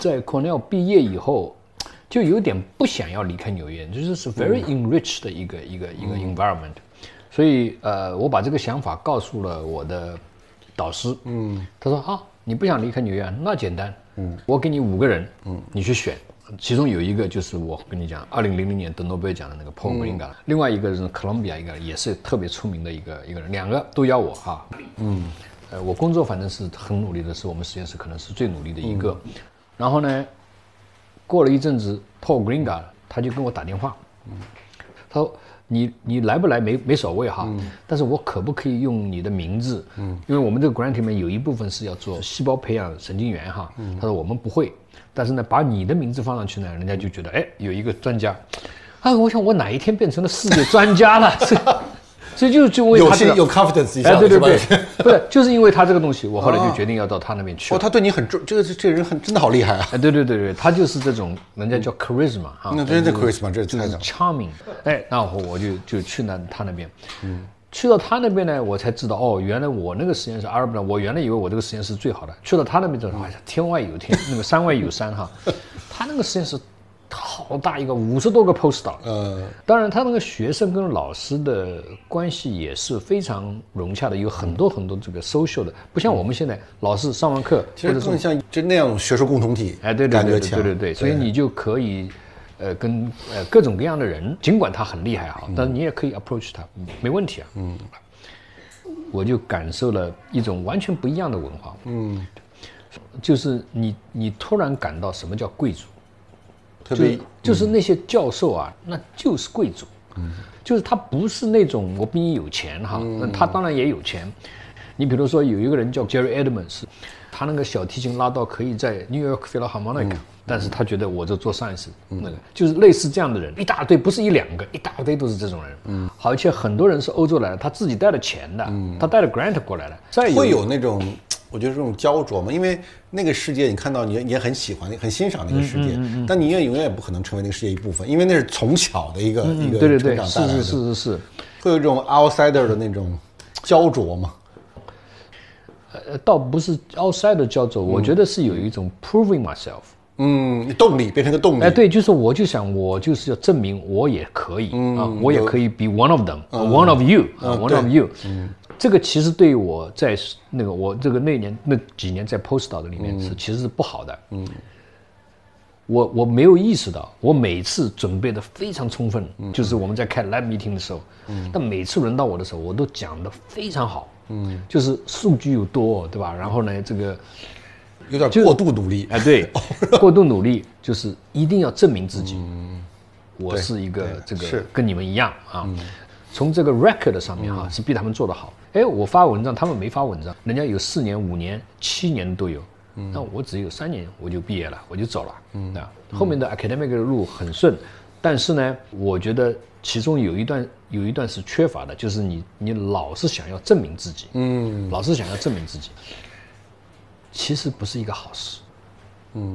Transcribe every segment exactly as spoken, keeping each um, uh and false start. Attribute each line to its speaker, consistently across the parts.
Speaker 1: 在 Cornell 毕业以后，就有点不想要离开纽约，就是是 very enriched 的一个、嗯、一个一个 environment。所以呃，我把这个想法告诉了我的导师。嗯，他说啊，你不想离开纽约，那简单。嗯，我给你五个人，嗯，你去选。其中有一个就是我跟你讲，二零零零年得诺贝尔奖的那个 Paul Greengar，、嗯、另外一个是 Columbia 一个也是特别出名的一个一个人，两个都邀我哈。嗯，呃，我工作反正是很努力的，是我们实验室可能是最努力的一个。嗯、然后呢，过了一阵子 ，Paul Greengar 他就跟我打电话，嗯、他说你你来不来没没所谓哈，嗯、但是我可不可以用你的名字？嗯，因为我们这个 grant 里面有一部分是要做细胞培养神经元哈。嗯、他说我们不会。但是呢，把你的名字放上去呢，人家就觉得，哎，有一个专家，啊，我想我哪一天变成了世界专家了？所以就就因为他、这个、
Speaker 2: 有有 confidence 一下，
Speaker 1: 哎，对对对，不是，就是因为他这个东西，我后来就决定要到他那边去。
Speaker 2: 哦，他对你很重，这个这个人很真的好厉害啊！
Speaker 1: 哎，对对对对，他就是这种人家叫 charisma 啊，
Speaker 2: 那真的 charisma， 这
Speaker 1: 就是 charming。哎，那我我就就去那他那边，嗯。去到他那边呢，我才知道哦，原来我那个实验室阿尔伯，我原来以为我这个实验室最好的。去到他那边之后，哎呀，天外有天，那个山外有山哈。他那个实验室好大一个，五十多个 postdoc。呃，当然他那个学生跟老师的关系也是非常融洽的，有很多很多这个 social 的，不像我们现在老师上完课，
Speaker 2: 其实更像就那样学术共同体。
Speaker 1: 哎，对对对对对对对，所以你就可以。呃，跟呃各种各样的人，尽管他很厉害哈，但是你也可以 approach 他，没问题啊。嗯，我就感受了一种完全不一样的文化。嗯，就是你你突然感到什么叫贵族，
Speaker 2: 特别、
Speaker 1: 就, 就是那些教授啊，那就是贵族。嗯，就是他不是那种我比你有钱哈，嗯、他当然也有钱。你比如说有一个人叫 Jerry Edmonds， 他那个小提琴拉到可以在 New York Philharmonic。嗯，但是他觉得我就做 science， 那个就是类似这样的人一大堆，不是一两个，一大堆都是这种人。嗯，好，而且很多人是欧洲来的，他自己带了钱的，嗯、他带了 grant 过来的。再有
Speaker 2: 会有那种，我觉得这种焦灼嘛，因为那个世界你看到你也很喜欢、很欣赏那个世界，嗯嗯嗯、但你也永远也不可能成为那个世界一部分，因为那是从小的一个、嗯、一个
Speaker 1: 对对对，
Speaker 2: 成长带来的。
Speaker 1: 是是是是是，
Speaker 2: 会有这种 outsider 的那种焦灼嘛？
Speaker 1: 呃，倒不是 outsider 焦灼，我觉得是有一种 proving myself。
Speaker 2: 嗯，动力变成个动力。
Speaker 1: 哎，对，就是我就想，我就是要证明我也可以、嗯、啊，我也可以 be one of them，one、嗯、of you，、嗯、one of you。嗯，这个其实对我在那个我这个那年那几年在 postdoc 里面是、嗯、其实是不好的。嗯，我我没有意识到，我每次准备的非常充分，嗯、就是我们在开 lab meeting 的时候，嗯，但每次轮到我的时候，我都讲得非常好。嗯，就是数据又多，对吧？然后呢，这个。
Speaker 2: 有点过度努力，
Speaker 1: 哎，对，过度努力就是一定要证明自己，嗯、我是一个这个跟你们一样啊。嗯、从这个 record 上面哈、啊、是比他们做得好。哎，我发文章，他们没发文章，人家有四年、五年、七年都有，嗯、那我只有三年我就毕业了，我就走了。嗯，啊，后面的 academic 的路很顺，但是呢，我觉得其中有一段有一段是缺乏的，就是你你老是想要证明自己，嗯，老是想要证明自己。其实不是一个好事，嗯，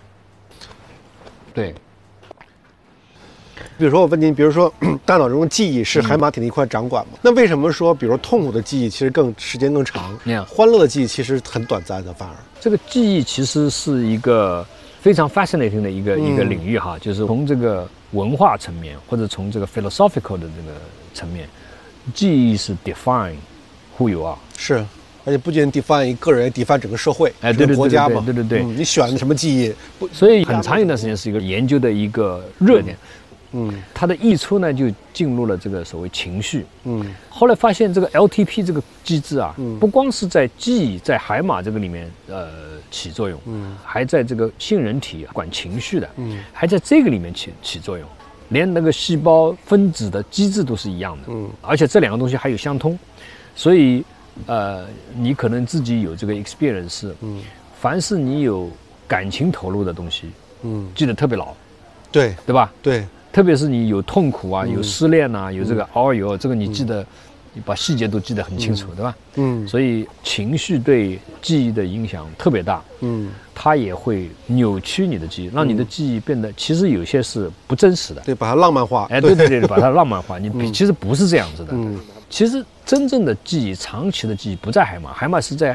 Speaker 1: 对。
Speaker 3: 比如说我问您，比如说大脑中的记忆是海马体的一块掌管嘛？嗯、那为什么说，比如痛苦的记忆其实更时间更长，嗯、欢乐的记忆其实很短暂的反而？
Speaker 1: 这个记忆其实是一个非常 fascinating 的一个、嗯、一个领域哈，就是从这个文化层面或者从这个 philosophical 的这个层面，记忆是 define who you are，
Speaker 3: 是。而且不仅 define 一个人，也 define 整个社会，
Speaker 1: 哎，对对
Speaker 3: 国家嘛，
Speaker 1: 对对对，
Speaker 3: 嗯，你选的什么记忆？
Speaker 1: 所以很长一段时间是一个研究的一个热点，嗯，它的溢出呢就进入了这个所谓情绪，嗯，后来发现这个 L T P 这个机制啊，嗯、不光是在记忆在海马这个里面呃起作用，嗯，还在这个杏仁体管情绪的，嗯，还在这个里面起起作用，连那个细胞分子的机制都是一样的，嗯，而且这两个东西还有相通，所以。呃，你可能自己有这个 experience， 嗯，凡是你有感情投入的东西，嗯，记得特别牢，
Speaker 3: 对，
Speaker 1: 对吧？
Speaker 3: 对，
Speaker 1: 特别是你有痛苦啊，嗯、有失恋啊，有这个熬油，这个你记得，你把细节都记得很清楚，嗯、对吧？嗯，所以情绪对记忆的影响特别大，嗯，它也会扭曲你的记忆，让你的记忆变得其实有些是不真实的，
Speaker 3: 对，把它浪漫化，
Speaker 1: 哎，对对对，把它浪漫化，你其实不是这样子的，嗯。其实真正的记忆，长期的记忆不在海马，海马是在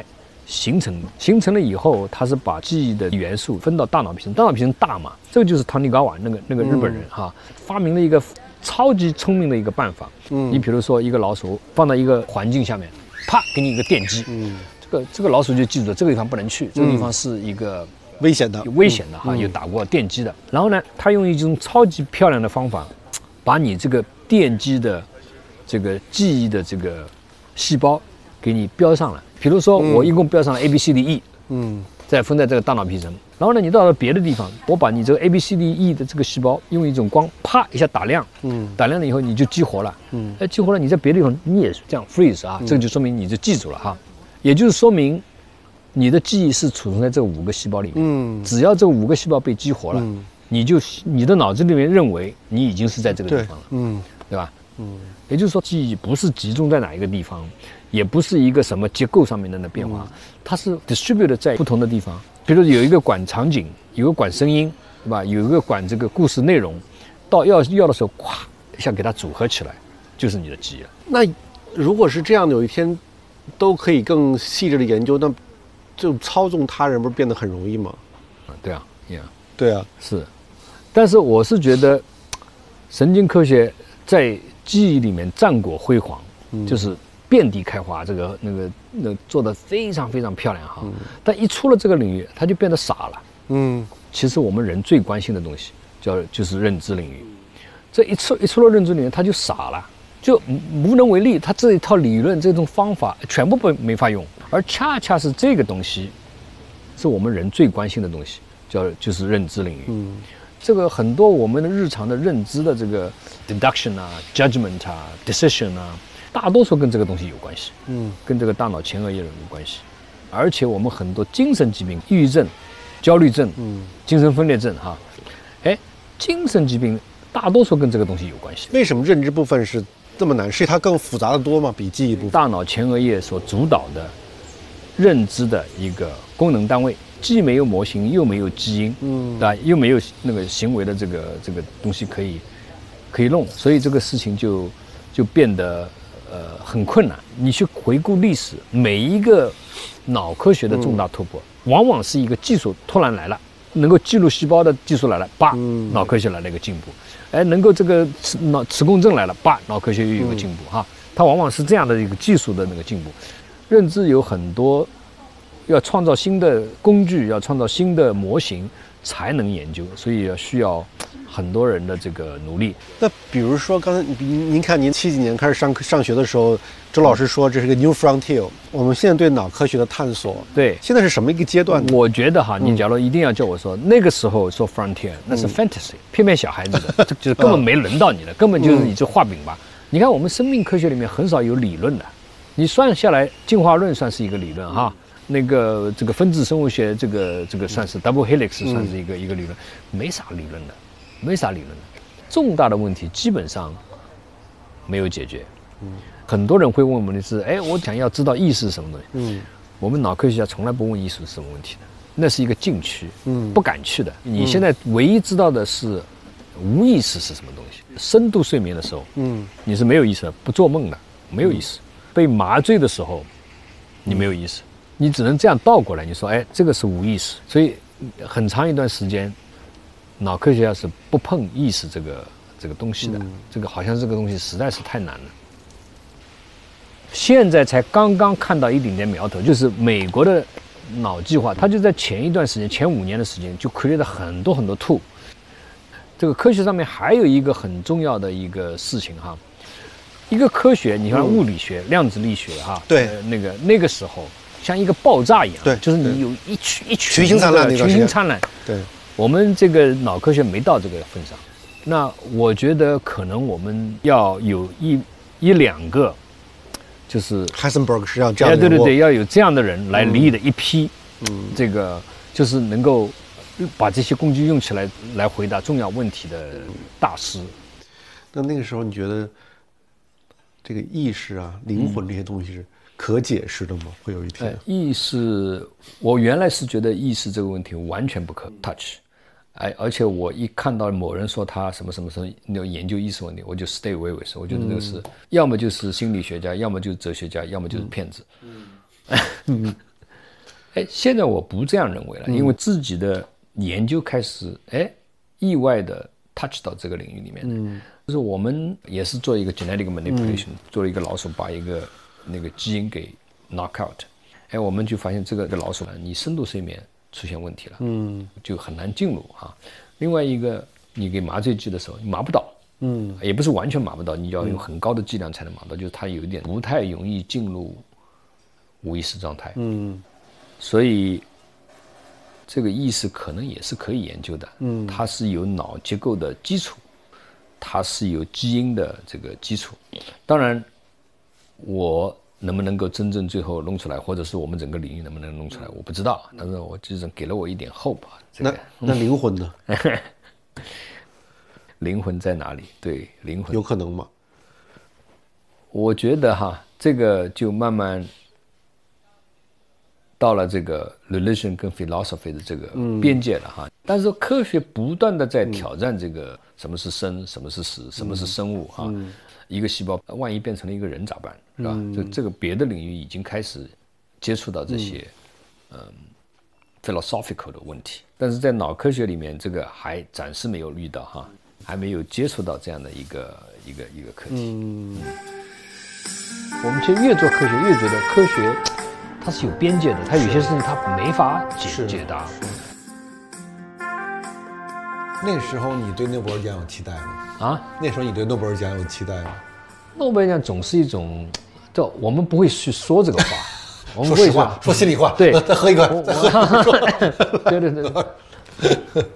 Speaker 1: 形成的。形成了以后，它是把记忆的元素分到大脑皮层，大脑皮层大嘛，这个就是唐尼高瓦那个那个日本人哈、嗯、发明了一个超级聪明的一个办法。嗯，你比如说一个老鼠放到一个环境下面，啪，给你一个电击，嗯，这个这个老鼠就记住了这个地方不能去，这个地方是一个
Speaker 3: 危险的，
Speaker 1: 有危险的哈，嗯、有打过电击的。然后呢，他用一种超级漂亮的方法，把你这个电击的这个记忆的这个细胞给你标上了。比如说，我一共标上了 A B C D E， 嗯，再分在这个大脑皮层。然后呢，你到了别的地方，我把你这个 A B C D E 的这个细胞用一种光啪一下打亮，嗯，打亮了以后你就激活了，嗯，哎，激活了，你在别的地方你也是这样 freeze 啊，嗯、这个就说明你就记住了哈，也就是说明你的记忆是储存在这五个细胞里面，嗯，只要这五个细胞被激活了，嗯、你就你的脑子里面认为你已经是在这个地方了，嗯，对吧？嗯，也就是说，记忆不是集中在哪一个地方，也不是一个什么结构上面的变化，嗯、它是 distributed 在不同的地方。比如有一个管场景，有个管声音，对吧？有一个管这个故事内容，到要要的时候，咵一下给它组合起来，就是你的记忆了。
Speaker 3: 那如果是这样，有一天都可以更细致的研究，那就操纵他人不是变得很容易吗？
Speaker 1: 啊，对啊，呀、yeah ，
Speaker 3: 对啊，
Speaker 1: 是。但是我是觉得，神经科学在记忆里面战果辉煌，嗯、就是遍地开花，这个那个那个做得非常非常漂亮哈。嗯、但一出了这个领域，它就变得傻了。嗯，其实我们人最关心的东西叫就是认知领域，这一出一出了认知领域，它就傻了，就无能为力。它这一套理论、这种方法全部不没法用，而恰恰是这个东西，是我们人最关心的东西，叫就是认知领域。嗯。这个很多我们的日常的认知的这个 deduction 啊、judgment 啊、decision 啊，大多数跟这个东西有关系，嗯，跟这个大脑前额叶有关系。而且我们很多精神疾病，抑郁症、焦虑症、嗯，精神分裂症，哈，哎，精神疾病大多数跟这个东西有关系。
Speaker 3: 为什么认知部分是这么难？是它更复杂的多吗？比记忆部分？
Speaker 1: 大脑前额叶所主导的认知的一个功能单位。既没有模型，又没有基因，嗯，啊，又没有那个行为的这个这个东西可以可以弄，所以这个事情就就变得呃很困难。你去回顾历史，每一个脑科学的重大突破，嗯、往往是一个技术突然来了，能够记录细胞的技术来了，叭，嗯、脑科学来了一个进步。哎，能够这个磁脑磁共振来了，叭，脑科学又有个进步，嗯、哈。它往往是这样的一个技术的那个进步。认知有很多。要创造新的工具，要创造新的模型，才能研究，所以要需要很多人的这个努力。
Speaker 3: 那比如说，刚才您您看，您七几年开始上上学的时候，周老师说这是个 new frontier，我们现在对脑科学的探索，
Speaker 1: 对，
Speaker 3: 现在是什么一个阶段呢？
Speaker 1: 我觉得哈，你假如一定要叫我说，嗯、那个时候说 frontier，那是 fantasy，嗯、骗骗小孩子的，这就是根本没轮到你的，根本就是你这画饼吧。嗯、你看我们生命科学里面很少有理论的，你算下来，进化论算是一个理论哈。那个这个分子生物学，这个这个算是 double helix， 算是一个、嗯、一个理论，没啥理论的，没啥理论的。重大的问题基本上没有解决。嗯，很多人会问我们的是，哎，我想要知道意识是什么东西。嗯，我们脑科学家从来不问意识是什么问题的，那是一个禁区，嗯，不敢去的。你现在唯一知道的是无意识是什么东西。深度睡眠的时候，嗯，你是没有意识的，不做梦的，没有意识。嗯、被麻醉的时候，你没有意识。你只能这样倒过来，你说，哎，这个是无意识，所以很长一段时间，脑科学家是不碰意识这个这个东西的，嗯、这个好像这个东西实在是太难了。现在才刚刚看到一点点苗头，就是美国的脑计划，它就在前一段时间，前五年的时间就 create 了很多很多 tool。这个科学上面还有一个很重要的一个事情哈，一个科学，你看物理学、嗯、量子力学哈，
Speaker 3: 对，
Speaker 1: 呃、那个那个时候。像一个爆炸一样，
Speaker 3: 对，
Speaker 1: 就是你有一群一群
Speaker 3: 群星灿烂，
Speaker 1: 群星灿烂。
Speaker 3: 对，
Speaker 1: 我们这个脑科学没到这个份上。那我觉得可能我们要有一一两个，就是
Speaker 3: Heisenberg 是要这样的，
Speaker 1: 对对对，要有这样的人来理的一批，嗯，这个就是能够把这些工具用起来来回答重要问题的大师。
Speaker 3: 那那个时候你觉得这个意识啊、灵魂这些东西是？嗯可解释的吗？会有一天、呃、
Speaker 1: 意识，我原来是觉得意识这个问题完全不可 touch， 哎，而且我一看到某人说他什么什么什么要研究意识问题，我就 stay away with it。我觉得这个是、嗯、要么就是心理学家，要么就是哲学家，要么就是骗子。嗯， 哎，现在我不这样认为了，因为自己的研究开始哎意外的 touch 到这个领域里面。嗯，就是我们也是做一个 genetic manipulation，、嗯、做了一个老鼠把一个那个基因给 knock out， 哎，我们就发现这个这个老鼠呢，你深度睡眠出现问题了，嗯，就很难进入哈。另外一个，你给麻醉剂的时候，你麻不到。嗯，也不是完全麻不到，你要用很高的剂量才能麻到，嗯、就是它有一点不太容易进入无意识状态。嗯，所以这个意识可能也是可以研究的。嗯，它是有脑结构的基础，它是有基因的这个基础。当然，我能不能够真正最后弄出来，或者是我们整个领域能不能弄出来，我不知道。但是我就是给了我一点 hope。这个、
Speaker 3: 那那灵魂呢？
Speaker 1: 灵魂在哪里？对，灵魂
Speaker 3: 有可能吗？
Speaker 1: 我觉得哈，这个就慢慢到了这个 religion 跟 philosophy 的这个边界了哈。嗯、但是科学不断的在挑战这个什么是生，什么是死，什么是生物哈。嗯、一个细胞万一变成了一个人咋办？是吧？嗯、就这个别的领域已经开始接触到这些嗯、呃、philosophical 的问题，但是在脑科学里面，这个还暂时没有遇到哈。还没有接触到这样的一个一个一个课题。嗯，我们其实越做科学，越觉得科学它是有边界的，它有些事情它没法解解答。
Speaker 2: 那时候你对诺贝尔奖有期待吗？啊？那时候你对诺贝尔奖有期待吗？
Speaker 1: 诺贝尔奖总是一种，就我们不会去说这个话，我们
Speaker 2: 说实话，说心里话。
Speaker 1: 对，
Speaker 2: 再喝一个，再喝一
Speaker 1: 个。对对对。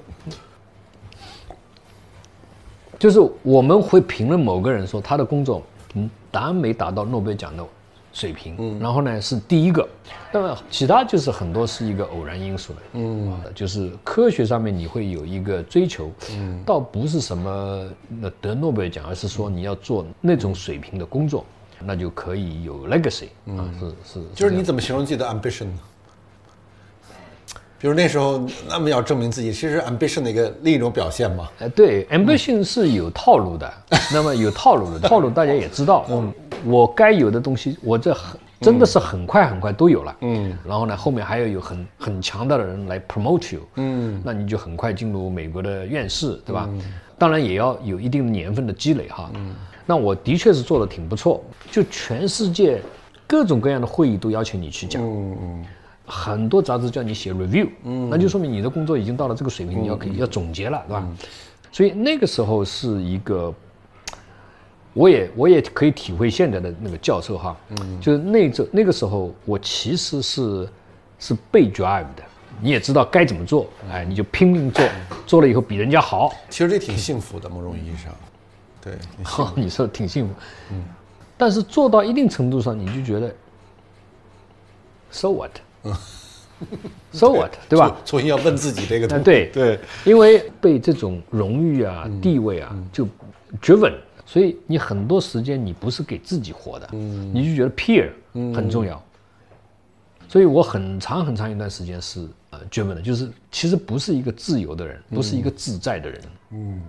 Speaker 1: 就是我们会评论某个人说他的工作，嗯，当然没达到诺贝尔奖的水平，嗯，然后呢是第一个，那么其他就是很多是一个偶然因素的，嗯，就是科学上面你会有一个追求，嗯，倒不是什么得诺贝尔奖，而是说你要做那种水平的工作，那就可以有 legacy，嗯、啊，是是，
Speaker 2: 就是你怎么形容自己的 ambition 呢？比如那时候那么要证明自己，其实 ambition 的一个另一种表现嘛。
Speaker 1: 哎，对 ，ambition 是有套路的，那么有套路的套路大家也知道，嗯，我该有的东西，我这很真的是很快很快都有了，嗯，然后呢，后面还要有很很强大的人来 promote you，嗯，那你就很快进入美国的院士，对吧？嗯、当然也要有一定的年份的积累哈，嗯，那我的确是做的挺不错，就全世界各种各样的会议都邀请你去讲，嗯嗯。很多杂志叫你写 review，嗯，那就说明你的工作已经到了这个水平，你要可以要总结了，对吧？所以那个时候是一个，我也我也可以体会现在的那个教授哈，嗯，就是那这那个时候我其实是是被 drive 的，你也知道该怎么做，哎，你就拼命做，做了以后比人家好，
Speaker 2: 其实这挺幸福的，某种意义上，对，
Speaker 1: 哦，你说挺幸福，嗯，但是做到一定程度上，你就觉得 ，so what？嗯 ，so what， 对吧？
Speaker 2: 重新要问自己这个东西。
Speaker 1: 对
Speaker 2: 对，
Speaker 1: 因为被这种荣誉啊、嗯、地位啊就 driven，、嗯、所以你很多时间你不是给自己活的，嗯，你就觉得 peer 很重要。嗯、所以我很长很长一段时间是呃 driven 的，就是其实不是一个自由的人，不是一个自在的人。嗯，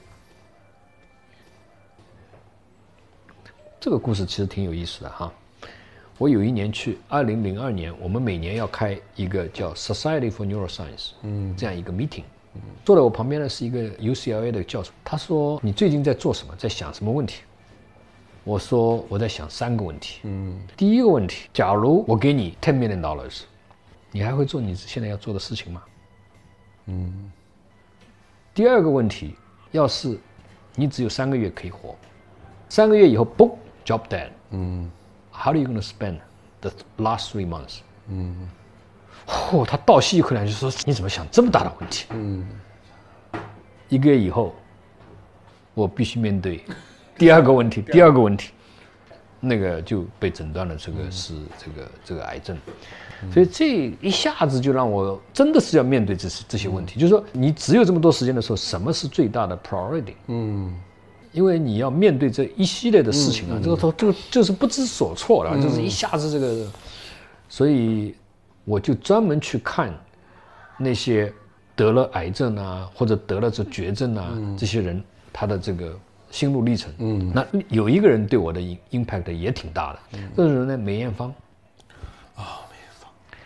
Speaker 1: 这个故事其实挺有意思的哈。我有一年去，二零零二年，我们每年要开一个叫 Society for Neuroscience， 嗯，这样一个 meeting，嗯，坐在我旁边的是一个 U C L A 的教授，他说：“你最近在做什么？在想什么问题？”我说：“我在想三个问题。嗯，第一个问题，假如我给你 ten million dollars， 你还会做你现在要做的事情吗？嗯。第二个问题，要是你只有三个月可以活，三个月以后 boom job dead， 嗯。How are you going to spend the last three months？ 嗯，哦，他倒吸一口凉气说：“你怎么想这么大的问题？”嗯，一个月以后，我必须面对第二个问题。第二个问题，那个就被诊断了，这个是这个这个癌症。所以这一下子就让我真的是要面对这些这些问题。就是说，你只有这么多时间的时候，什么是最大的 priority？ 嗯。因为你要面对这一系列的事情啊，嗯嗯、这个这个就是不知所措了，嗯、就是一下子这个，所以我就专门去看那些得了癌症啊，或者得了这绝症啊，嗯、这些人他的这个心路历程。嗯，那有一个人对我的 impact 也挺大的，嗯、这个人呢，梅艳芳。
Speaker 2: 啊、哦，梅艳芳，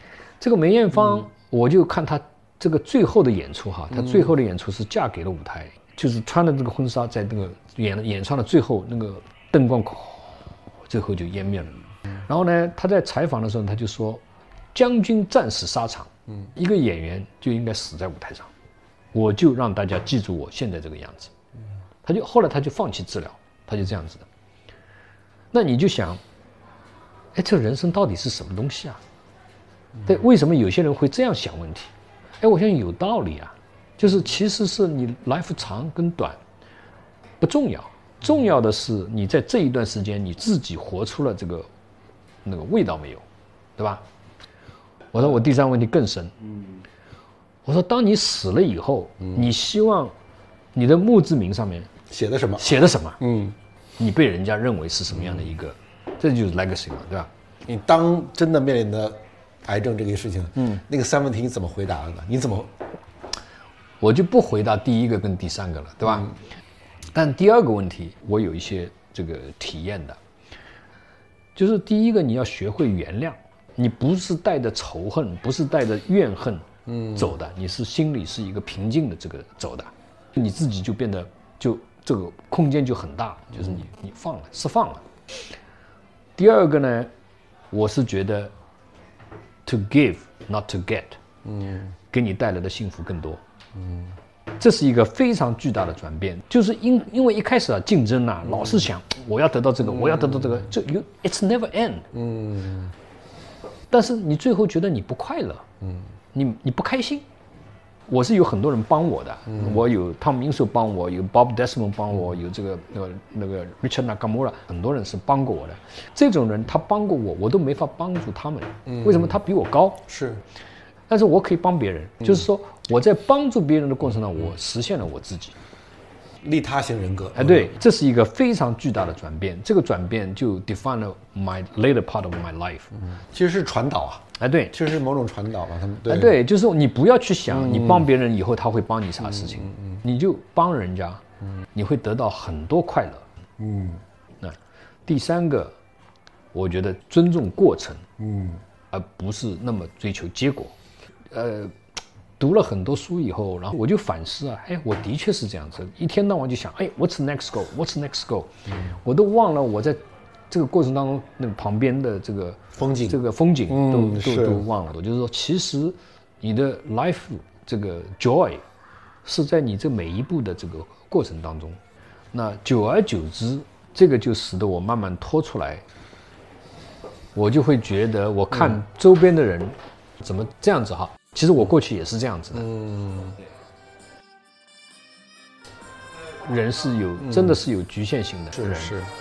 Speaker 1: 这个梅艳芳，嗯、我就看她这个最后的演出哈，她最后的演出是嫁给了舞台，嗯、就是穿的这个婚纱，在那个演演唱的最后，那个灯光，最后就湮灭了。然后呢，她在采访的时候，她就说：“将军战死沙场，嗯，一个演员就应该死在舞台上，我就让大家记住我现在这个样子。”他就后来他就放弃治疗，他就这样子的。那你就想，哎，这人生到底是什么东西啊？对，为什么有些人会这样想问题？哎，我想有道理啊，就是其实是你 life 长跟短不重要，重要的是你在这一段时间你自己活出了这个那个味道没有，对吧？我说我第三个问题更深，我说当你死了以后，你希望你的墓志铭上面
Speaker 2: 写的什么？
Speaker 1: 写的什么？
Speaker 2: 嗯，
Speaker 1: 你被人家认为是什么样的一个，嗯、这就是 legacy 嘛，对吧？
Speaker 2: 你当真的面临的癌症这个事情，嗯，那个三问题你怎么回答的呢？你怎么？
Speaker 1: 我就不回答第一个跟第三个了，对吧？嗯、但第二个问题，我有一些这个体验的，就是第一个你要学会原谅，你不是带着仇恨，不是带着怨恨，嗯，走的，你是心里是一个平静的这个走的，你自己就变得就。这个空间就很大，就是你你放了释放了。第二个呢，我是觉得 to give not to get， 嗯，给你带来的幸福更多，嗯，这是一个非常巨大的转变。就是因因为一开始啊竞争啊，嗯、老是想我要得到这个，嗯、我要得到这个，这 you it's never end， 嗯，但是你最后觉得你不快乐，嗯，你你不开心。我是有很多人帮我的，嗯、我有 Tom Insu 帮我，有 Bob Desmond 帮我，有这个那个那个 Richard Nakamura， 很多人是帮过我的。这种人他帮过我，我都没法帮助他们。嗯、为什么？他比我高。
Speaker 2: 是，
Speaker 1: 但是我可以帮别人，嗯、就是说我在帮助别人的过程中，我实现了我自己。
Speaker 2: 利他型人格。
Speaker 1: 哎，对，这是一个非常巨大的转变。这个转变就 define 了 my later part of my life。
Speaker 2: 嗯、其实是传导啊。
Speaker 1: 哎，对，
Speaker 2: 其实是某种传导吧，他们对，
Speaker 1: 哎，对，就是你不要去想，你帮别人以后他会帮你啥事情，嗯嗯、你就帮人家，嗯、你会得到很多快乐。嗯，那第三个，我觉得尊重过程，嗯，而不是那么追求结果。呃，读了很多书以后，然后我就反思啊，哎，我的确是这样子，一天到晚就想，哎 ，What's the next goal？What's the next goal？、嗯、我都忘了我在这个过程当中那个旁边的这个。
Speaker 2: 风景，
Speaker 1: 这个风景都、
Speaker 2: 嗯、
Speaker 1: 都都忘了。我就是说，其实你的 life 这个 joy 是在你这每一步的这个过程当中。那久而久之，这个就使得我慢慢拖出来，我就会觉得，我看周边的人怎么这样子哈。其实我过去也是这样子的。嗯，人是有，真的是有局限性的。
Speaker 2: 是是啊。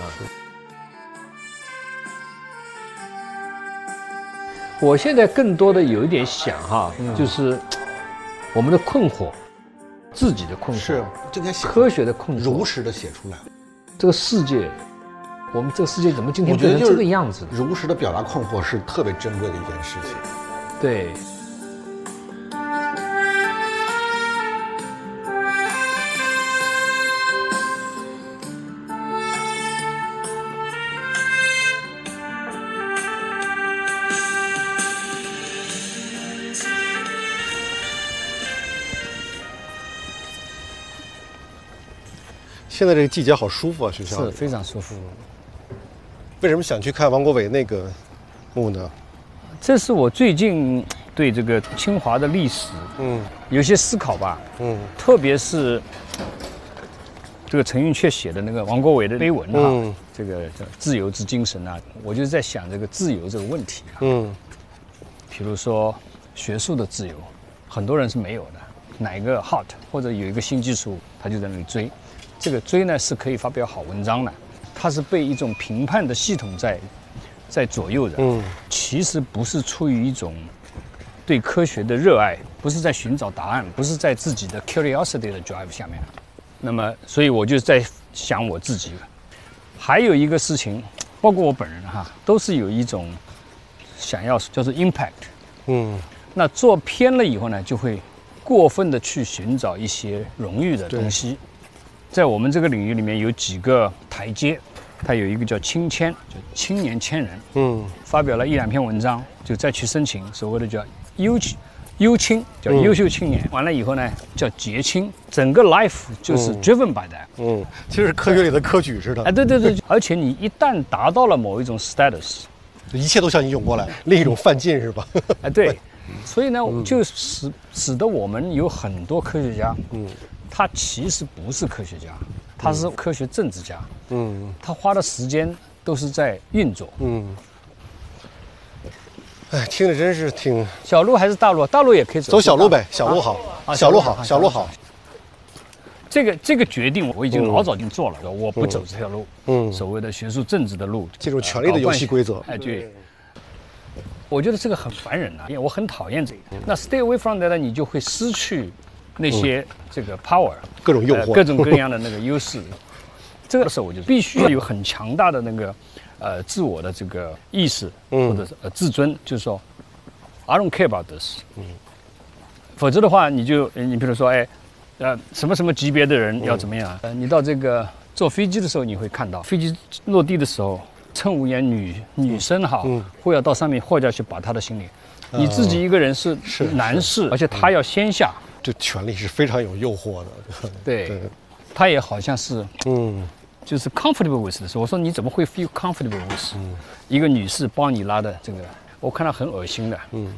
Speaker 1: 我现在更多的有一点想哈，嗯、就是我们的困惑，自己的困惑，
Speaker 2: 是这该写
Speaker 1: 科学的困惑，
Speaker 2: 如实的写出来。
Speaker 1: 这个世界，我们这个世界怎么今天变成这个样子？
Speaker 2: 如实的表达困惑是特别珍贵的一件事情。
Speaker 1: 对。
Speaker 3: 现在这个季节好舒服啊，学校
Speaker 1: 是非常舒服。
Speaker 3: 为什么想去看王国维那个墓呢？
Speaker 1: 这是我最近对这个清华的历史，嗯，有些思考吧，嗯，特别是这个陈寅恪写的那个王国维的碑文哈、啊，嗯、这个叫自由之精神啊，我就在想这个自由这个问题啊，嗯，比如说学术的自由，很多人是没有的，哪一个 hot 或者有一个新技术，他就在那里追。这个追呢是可以发表好文章的，它是被一种评判的系统在在左右的。嗯，其实不是出于一种对科学的热爱，不是在寻找答案，不是在自己的 curiosity 的 drive 下面。那么，所以我就在想我自己。还有一个事情，包括我本人哈，都是有一种想要叫做 impact。嗯，那做偏了以后呢，就会过分的去寻找一些荣誉的东西。在我们这个领域里面有几个台阶，它有一个叫青签，就青年签人，嗯，发表了一两篇文章，就再去申请所谓的叫优优青，叫优秀青年。嗯、完了以后呢，叫杰青。整个 life 就是 driven by that。
Speaker 3: 嗯，其实科学里的科举似的。
Speaker 1: 哎，对对对，而且你一旦达到了某一种 status，
Speaker 3: 一切都向你涌过来，另一种犯禁是吧？
Speaker 1: 哎，对。所以呢，就使使得我们有很多科学家，嗯，他其实不是科学家，他是科学政治家，嗯，他花的时间都是在运作，嗯。
Speaker 3: 哎，听着真是挺。
Speaker 1: 小路还是大路？大路也可以走。
Speaker 3: 走小路呗，小路好，啊、小路好，小路好。
Speaker 1: 这个这个决定我已经老早就做了，嗯、我不走这条路，嗯，所谓的学术政治的路，
Speaker 3: 进入权力的游戏规则。
Speaker 1: 哎，对。我觉得这个很烦人啊，因为我很讨厌这个。嗯、那 stay away from that 呢，你就会失去那些这个 power，、嗯、
Speaker 3: 各种诱惑、
Speaker 1: 呃，各种各样的那个优势。这个时候我就必须要有很强大的那个。呃，自我的这个意识，嗯、或者是呃自尊，就是说 ，I don't care about this，嗯，否则的话，你就你比如说，哎，呃，什么什么级别的人要怎么样？嗯、呃，你到这个坐飞机的时候，你会看到飞机落地的时候，乘务员女女生哈，嗯、会要到上面货架去把她的行李，嗯、你自己一个人是男士，而且他要先下，
Speaker 3: 这权利是非常有诱惑的，
Speaker 1: 对，对他也好像是，嗯。就是 comfortable with 的时候，我说你怎么会 feel comfortable with、嗯、一个女士帮你拉的这个，我看到很恶心的。嗯，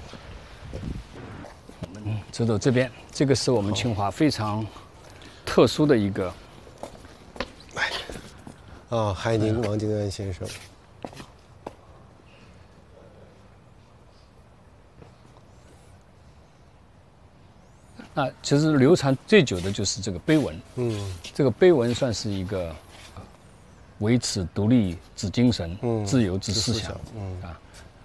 Speaker 1: 我们走走这边，这个是我们清华非常特殊的一个。
Speaker 3: 哎，啊，海宁王金安先生。
Speaker 1: 那其实流传最久的就是这个碑文，嗯，这个碑文算是一个维持独立之精神、嗯、自由之思想，嗯啊。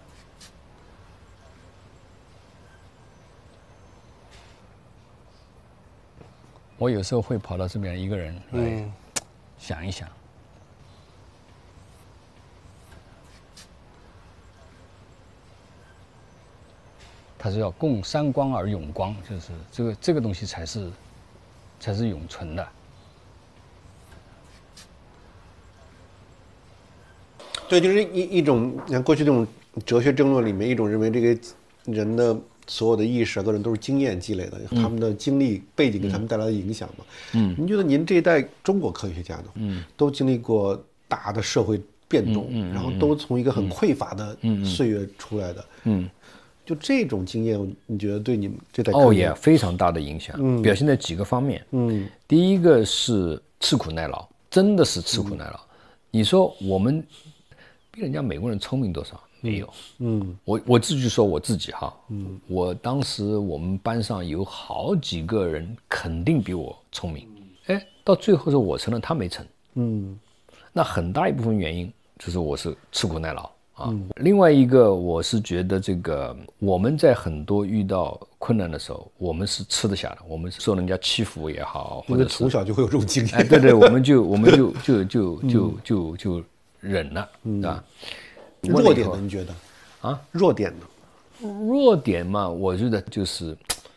Speaker 1: 我有时候会跑到这边一个人来想一想。他是要共三光而永光，就是这个这个东西才是才是永存的。
Speaker 3: 对，就是一一种，你看过去这种哲学争论里面，一种认为这个人的所有的意识啊，各种都是经验积累的，嗯、他们的经历背景给他们带来的影响嘛。嗯，您觉得您这一代中国科学家呢，嗯，都经历过大的社会变动，嗯嗯嗯、然后都从一个很匮乏的岁月出来的，嗯。嗯就这种经验，你觉得对你们这代
Speaker 1: 哦也非常大的影响，嗯、表现在几个方面。嗯，第一个是吃苦耐劳，真的是吃苦耐劳。嗯、你说我们比人家美国人聪明多少？没有。嗯，我我自己说我自己哈，嗯，我当时我们班上有好几个人肯定比我聪明，哎，到最后是我成了，他没成。嗯，那很大一部分原因就是我是吃苦耐劳。啊，嗯、另外一个我是觉得这个我们在很多遇到困难的时候，我们是吃得下的，我们受人家欺负也好，或者
Speaker 3: 从小就会有这种经验。
Speaker 1: 哎，对对，我们就我们就就就就就就忍了，嗯、啊。
Speaker 3: 弱点呢？你觉得？啊，弱点呢？
Speaker 1: 弱点嘛，我觉得就是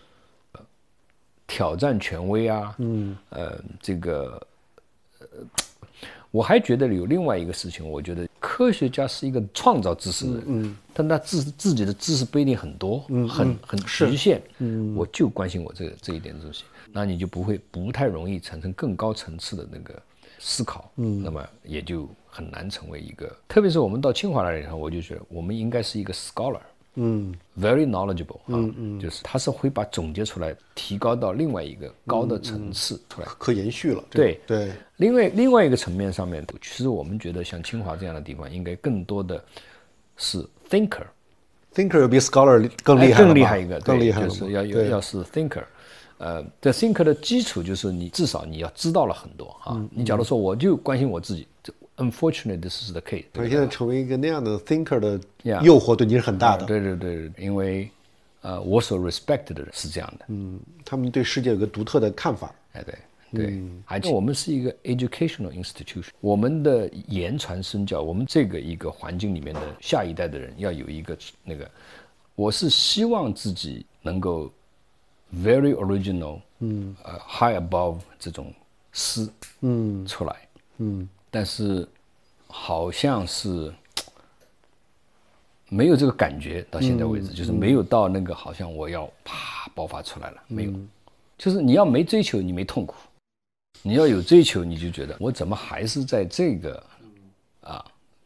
Speaker 1: 挑战权威啊，嗯，呃，这个，呃。我还觉得有另外一个事情，我觉得科学家是一个创造知识的人，嗯，但他自自己的知识不一定很多，嗯，很很局限，嗯，我就关心我这这一点东西，那你就不会不太容易产生更高层次的那个思考，嗯，那么也就很难成为一个，特别是我们到清华来以后，我就觉得我们应该是一个 scholar。嗯 ，very knowledgeable 啊，嗯嗯，就是他是会把总结出来，提高到另外一个高的层次出来，
Speaker 3: 可可延续了。
Speaker 1: 对
Speaker 3: 对，
Speaker 1: 另外另外一个层面上面，其实我们觉得像清华这样的地方，应该更多的是 thinker，thinker
Speaker 3: 比 scholar 更厉害，
Speaker 1: 更厉害一个，
Speaker 3: 更厉害
Speaker 1: 就是要要是 thinker， 呃，这 thinker 的基础就是你至少你要知道了很多啊。嗯、你假如说我就关心我自己。Unfortunately, this is the case.
Speaker 3: 而现在成为一个那样的 thinker 的诱惑对你是很大的。
Speaker 1: 对对对，因为呃，我所 respect 的人是这样的。
Speaker 3: 嗯，他们对世界有个独特的看法。
Speaker 1: 哎，对对，而且、嗯、我们是一个 educational institution， 我们的言传身教，我们这个一个环境里面的下一代的人要有一个那个，我是希望自己能够 very original， 嗯，呃 high above 这种诗，嗯，出来，嗯。但是，好像是没有这个感觉，到现在为止，嗯、就是没有到那个好像我要啪爆发出来了，没有。嗯、就是你要没追求，你没痛苦；你要有追求，你就觉得我怎么还是在这个啊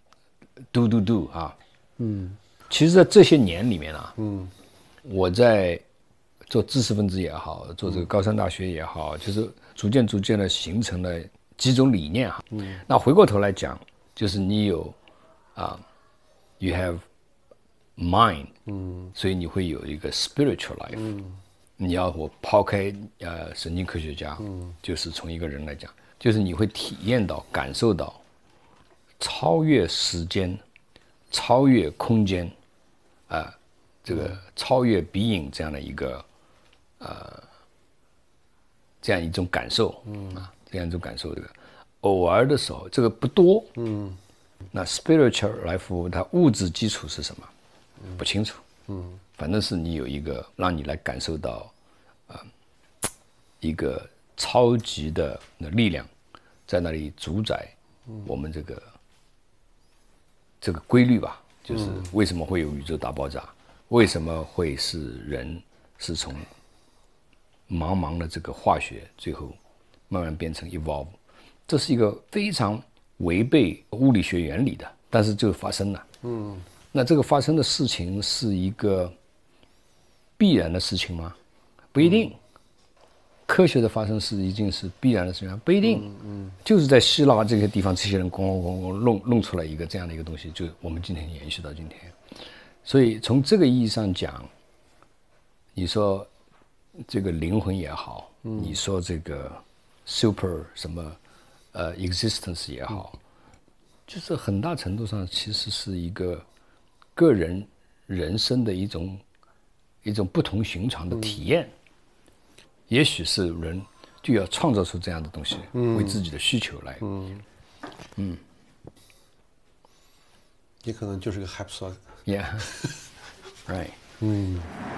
Speaker 1: ，do do do 啊，嗯。其实，在这些年里面啊，嗯，我在做知识分子也好，做这个高三大学也好，就是逐渐逐渐的形成了几种理念哈。嗯，那回过头来讲，就是你有啊 ，you have mind，嗯，所以你会有一个 spiritual life。嗯，你要我抛开呃神经科学家，嗯，就是从一个人来讲，就是你会体验到、感受到超越时间、超越空间。啊、呃，这个超越鼻影这样的一个，呃，这样一种感受，嗯啊，这样一种感受，这个偶尔的时候，这个不多，嗯，那 spiritual life 它物质基础是什么？不清楚，嗯，反正是你有一个让你来感受到，啊、呃，一个超级的力量在那里主宰我们这个、嗯、这个规律吧。就是为什么会有宇宙大爆炸？为什么会是人是从茫茫的这个化学，最后慢慢变成 evolve？ 这是一个非常违背物理学原理的，但是就发生了。嗯，那这个发生的事情是一个必然的事情吗？不一定。嗯、科学的发生是一定是必然的事情吗？不一定。嗯嗯，就是在希腊这个地方，这些人咣咣咣咣弄弄出来一个这样的一个东西，就我们今天延续到今天。所以从这个意义上讲，你说这个灵魂也好，嗯、你说这个 super 什么呃 existence 也好，嗯、就是很大程度上其实是一个个人人生的一种一种不同寻常的体验。嗯、也许是人就要创造出这样的东西，嗯、为自己的需求来。嗯，嗯，
Speaker 3: 也可能就是个 hypothetical。
Speaker 1: Yeah, right. 嗯。